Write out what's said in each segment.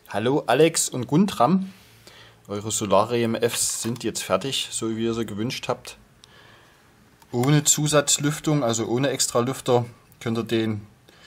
Hallo Alex und Guntram, eure Solar-EMFs sind jetzt fertig, so wie ihr sie gewünscht habt. Ohne Zusatzlüftung, also ohne Extralüfter, könnt ihr den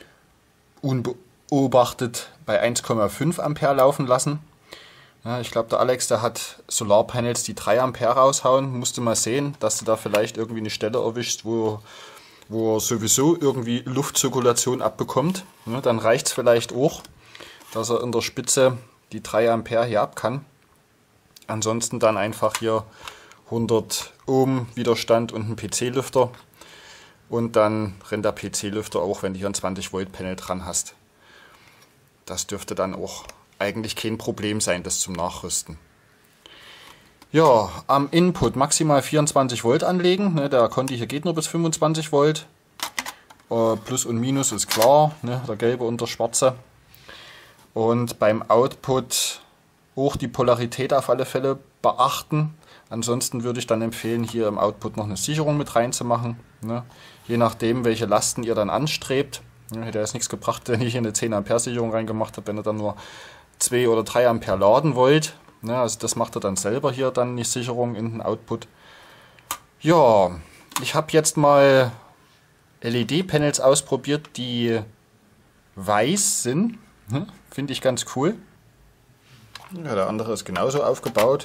unbeobachtet bei 1,5 Ampere laufen lassen. Ja, ich glaube, der Alex, der hat Solarpanels, die 3 Ampere raushauen. Musst du mal sehen, dass du da vielleicht irgendwie eine Stelle erwischst, wo er sowieso irgendwie Luftzirkulation abbekommt. Ja, dann reicht es vielleicht auch, dass er in der Spitze die 3 Ampere hier ab kann. Ansonsten dann einfach hier 100 Ohm Widerstand und ein PC-Lüfter. Und dann rennt der PC-Lüfter auch, wenn du hier ein 20 Volt Panel dran hast. Das dürfte dann auch eigentlich kein Problem sein, das zum Nachrüsten. Ja, am Input maximal 24 Volt anlegen. Der Conti hier geht nur bis 25 Volt. Plus und Minus ist klar, der gelbe und der schwarze. Und beim Output auch die Polarität auf alle Fälle beachten. Ansonsten würde ich dann empfehlen, hier im Output noch eine Sicherung mit reinzumachen. Je nachdem, welche Lasten ihr dann anstrebt. Hätte jetzt nichts gebracht, wenn ich hier eine 10 Ampere Sicherung reingemacht habe, wenn ihr dann nur 2 oder 3 Ampere laden wollt. Also das macht ihr dann selber hier dann die Sicherung in den Output. Ja, ich habe jetzt mal LED-Panels ausprobiert, die weiß sind. Finde ich ganz cool. Ja, der andere ist genauso aufgebaut.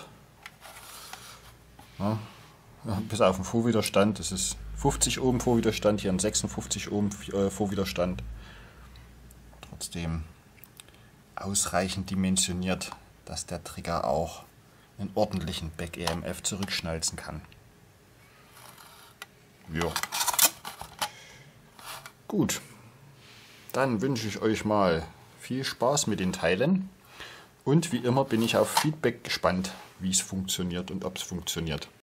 Ja, bis auf den Vorwiderstand. Das ist 50 Ohm Vorwiderstand, hier ein 56 Ohm Vorwiderstand. Trotzdem ausreichend dimensioniert, dass der Trigger auch einen ordentlichen Back-EMF zurückschnalzen kann. Ja. Gut, dann wünsche ich euch mal viel Spaß mit den Teilen und wie immer bin ich auf Feedback gespannt, wie es funktioniert und ob es funktioniert.